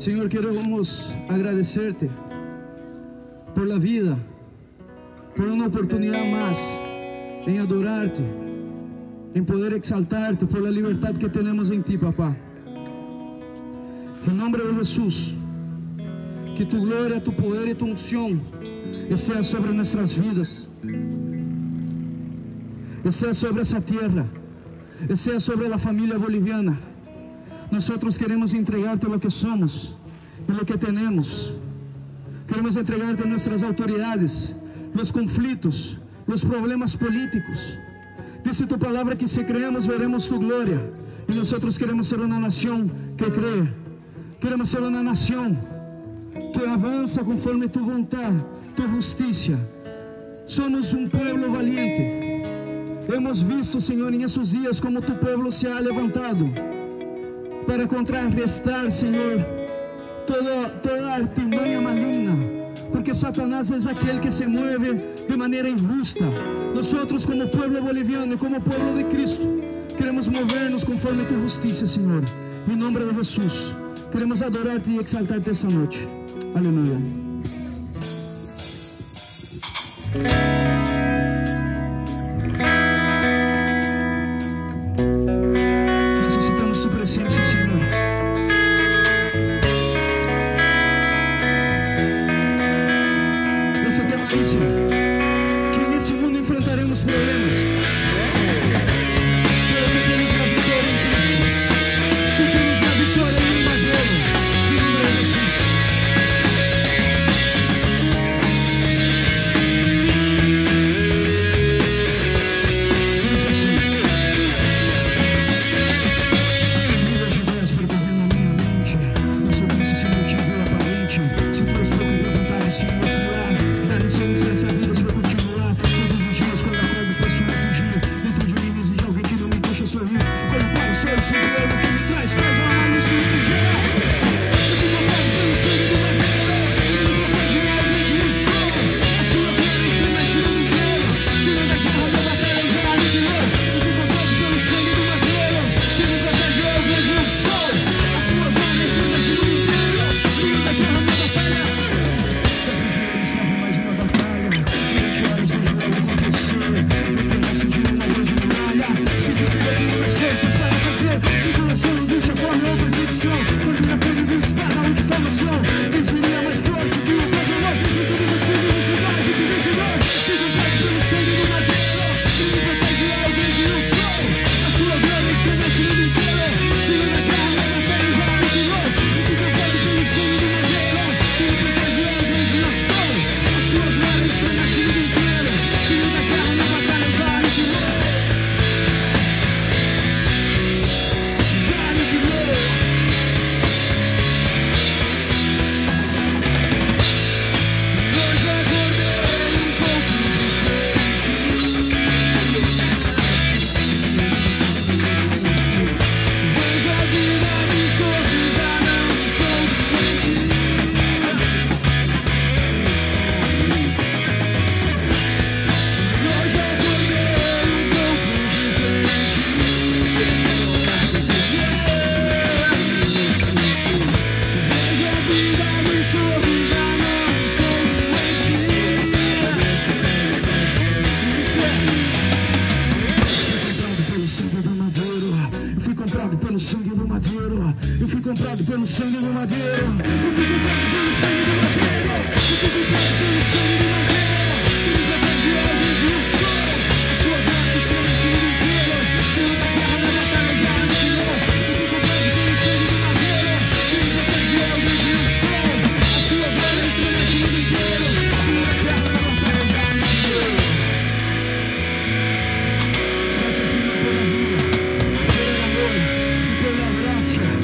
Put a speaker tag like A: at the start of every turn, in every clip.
A: Senhor, queremos agradecer-te por la vida, por uma oportunidade mais em adorar-te, em poder exaltar-te, por la liberdade que temos em ti, papá. Em nome de Jesus, que tu glória, tu poder e tu unção esteja sobre nossas vidas, esteja sobre essa terra, esteja sobre a família boliviana. Nós queremos entregar-te o que somos e o que temos. Queremos entregar-te nossas autoridades, os conflitos, os problemas políticos. Dice tu palavra que se creemos, veremos tu glória. E nós queremos ser uma nação que crê. Queremos ser uma nação que avança conforme tu vontade, tu justiça. Somos um povo valiente. Hemos visto, Senhor, em esses dias como tu povo se ha levantado para contrarrestar, Senhor, toda artimanha maligna, porque Satanás é aquele que se move de maneira injusta. Nós, como povo boliviano e como povo de Cristo, queremos mover-nos conforme tu justiça, Senhor. Em nome de Jesus, queremos adorar-te e exaltar-te essa noite. Aleluia.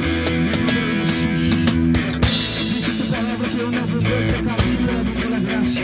A: Graça.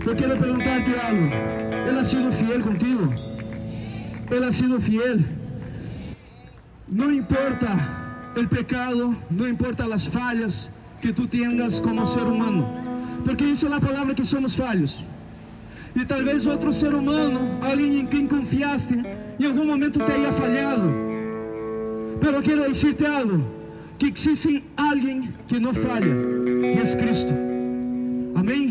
A: Eu quero perguntar-te algo. Ele ha sido fiel contigo. Ele ha sido fiel. Não importa o pecado, não importa as falhas que tu tenhas como ser humano, porque isso é a palavra que somos falhos. E talvez outro ser humano, alguém em quem confiaste, em algum momento te haya falhado. Pero eu quero dizer-te algo, que existe alguém que não falha, e é Cristo. Amém?